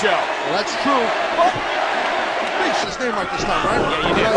show. Well, that's true. Oh, his name right this time, right? Yeah, you did.